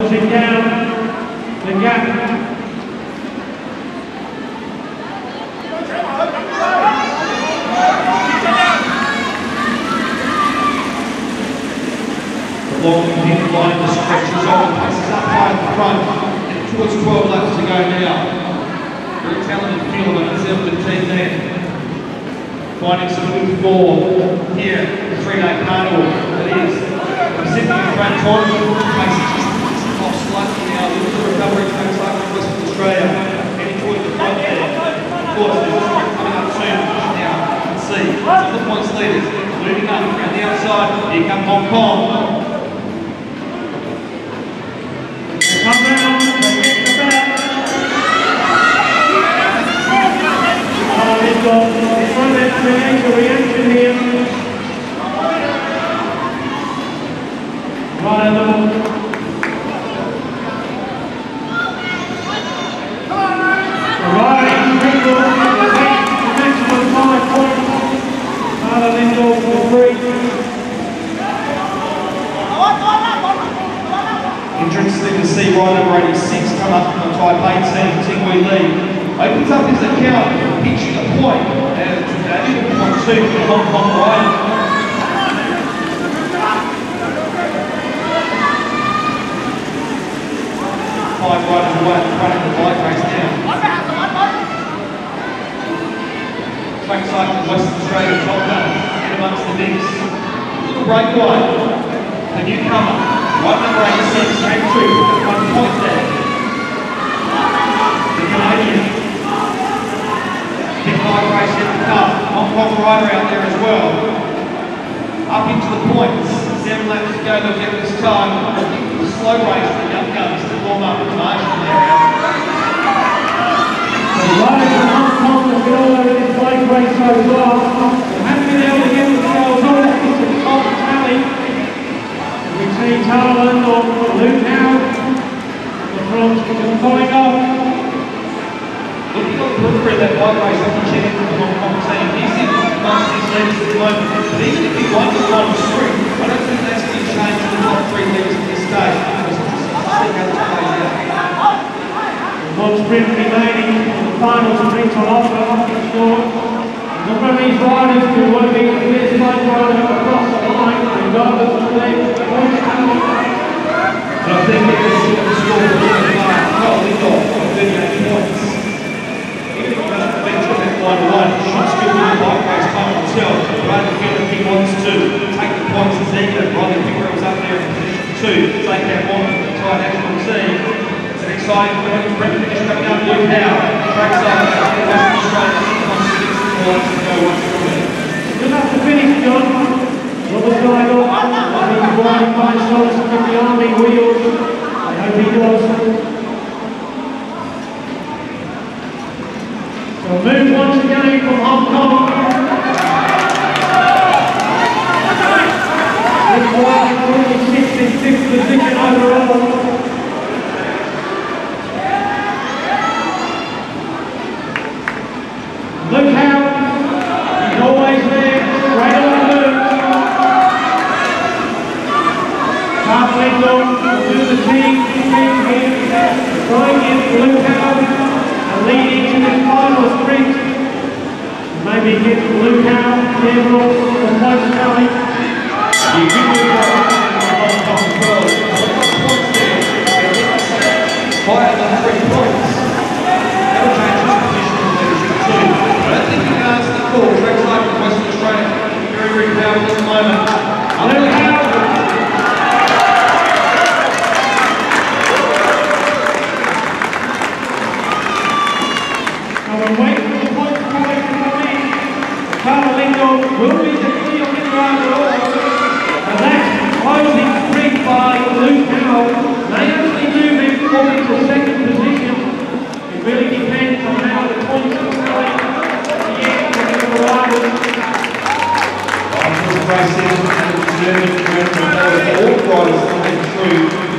Closing down the gap. The long pin line just stretches on, passes up high in the front, and towards 12 laps to go now. Very talented field on the 17 there. Finding some good form here, the 3-day carnival. That is Pacific front corner, makes it just off slightly now. Look at the recovery tracks like in Western Australia, heading towards the front there. Of course, there's a sprint coming up soon now. You can see some of the points leaders moving up around the outside. Here come Hong Kong. Come down, they get the back. They've got in front of create a reaction here. Right at the Riding Ringo takes the maximum 5 points. Carla Lindor for 3. Interesting to see ride number 86 come up from the type 18, Tingwei Lee. Opens up his account, pitching a point, and point 2 for the Hong Kong rider. 5 riders away in front of the bike race now. Trackside from Western Australia, top gun, in amongst the mix. Little breakaway, the newcomer, ride number 86, came through, 1 point there. The Canadian. Big bike race in the cup. Hong Kong rider out there as well. Up into the points. 7 laps to go, they'll get this time. I think it was a slow race for the young guns to warm up in the margin there. The riders from Hong Kong have been all over this bike race so far. They haven't been able to get themselves on the top tally. We've seen Tarland or Luke Howe. The front just pulling off. Looking at the periphery of that bike race, I can check in with the Hong Kong team. He's in amongst his leaders at the moment. But even if he won the final sprint, I don't think that's going to change the top 3 leaders at this stage. Because it's just see how it plays out. One sprint remaining in the final sprint on offer. A number of these riders who want to be the best bike rider across the line, regardless of their points. And I think it is the score for the line. Well, we've got 38 points. Should still win the bike race, time will tell. But I don't feel like he wants to take the points as eager. Riley Pickering was up there in position 2, take that on to the Thai national team. It's an exciting sprint finish coming up. Luke Howe, trackside, Western Australia, on 6 points to go once again. Good enough to finish, John. Robert Geiger, he's riding by shots from the Army wheels. I hope he does. So move once again from Hong Kong. This rider currently sits in 5th position overall. Luke Howe, he's always there, straight on the move. Carla Lindor will do the team here, try and get Luke Howe leading to this final sprint. Maybe get Luke Howe, Gabriel, the close tally. You can do that in Hong Kong as well. Points there. Higher than 3 points. That'll change his position in leadership too. I don't think he can answer the call. Tracks like in Western Australia, very, very powerful at the moment. Luke Howe. Wait for the points to come in. Carla Lindor will be the clear winner after all. And that closing sprint by Luke Howe may actually move him forward to 2nd position. It really depends on how the points are going at the end of the riders. After the racing, the German all riders coming through.